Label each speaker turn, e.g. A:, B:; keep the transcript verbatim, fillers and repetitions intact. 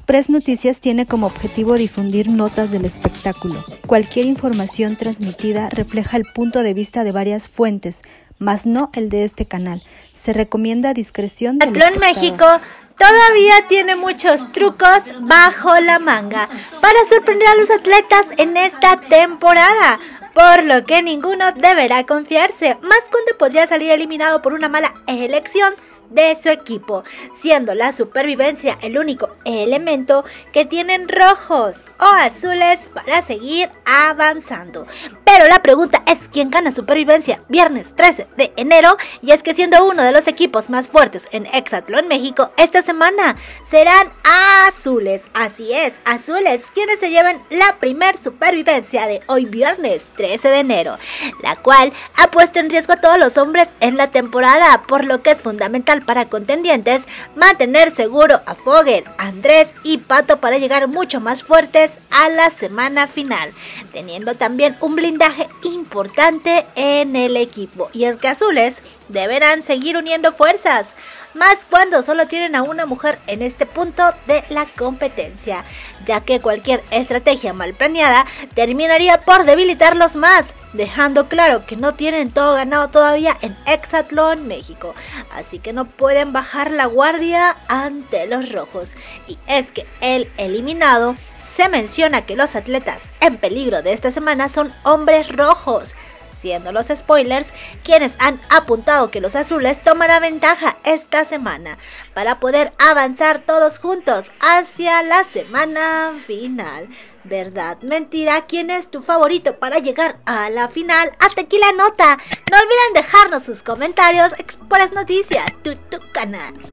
A: Express Noticias tiene como objetivo difundir notas del espectáculo. Cualquier información transmitida refleja el punto de vista de varias fuentes, mas no el de este canal. Se recomienda discreción del
B: Exatlón México todavía tiene muchos trucos bajo la manga para sorprender a los atletas en esta temporada, por lo que ninguno deberá confiarse, más cuando podría salir eliminado por una mala elección de su equipo, siendo la supervivencia el único elemento que tienen rojos o azules para seguir avanzando. Pero la pregunta es ¿quién gana supervivencia viernes trece de enero? Y es que siendo uno de los equipos más fuertes en Exatlón México esta semana serán azules. Así es, azules quienes se lleven la primer supervivencia de hoy viernes trece de enero, la cual ha puesto en riesgo a todos los hombres en la temporada, por lo que es fundamental para contendientes mantener seguro a Fogel, Andrés y Pato para llegar mucho más fuertes a la semana final, teniendo también un blindaje importante en el equipo. Y es que azules deberán seguir uniendo fuerzas, más cuando solo tienen a una mujer en este punto de la competencia, ya que cualquier estrategia mal planeada terminaría por debilitarlos más, dejando claro que no tienen todo ganado todavía en Exatlón México, así que no pueden bajar la guardia ante los rojos. Y es que el eliminado se menciona que los atletas en peligro de esta semana son hombres rojos, siendo los spoilers quienes han apuntado que los azules tomarán ventaja esta semana para poder avanzar todos juntos hacia la semana final. ¿Verdad? ¿Mentira? ¿Quién es tu favorito para llegar a la final? Hasta aquí la nota. No olviden dejarnos sus comentarios. Express Noticias, tu, tu canal.